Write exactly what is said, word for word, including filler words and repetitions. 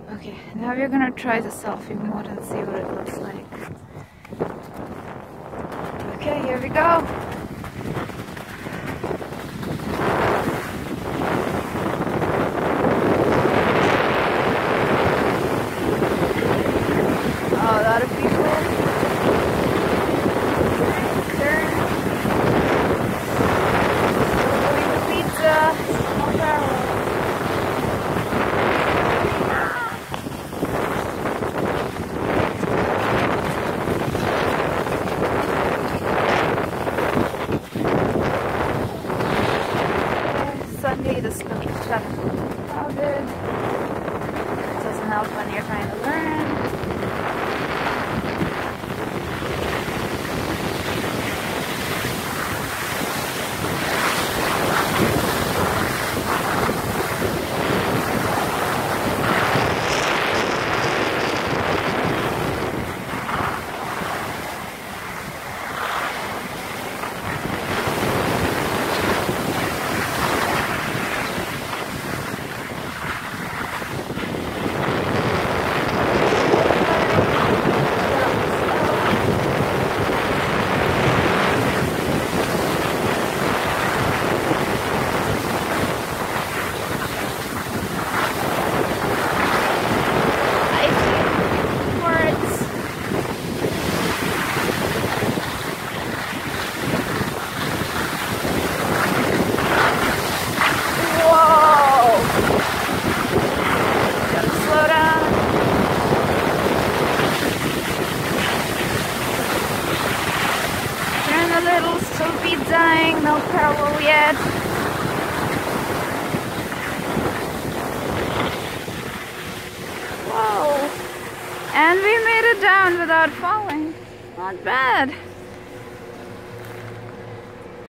Okay, now we're gonna try the selfie mode and see what it looks like. Okay, here we go. Oh, a lot of people. Turn. Going to pizza. Small barrel. Sunday, the school is kind of crowded. It doesn't help when you're trying to learn. Little Selfie dying, no parallel yet. Whoa! And we made it down without falling. Not bad.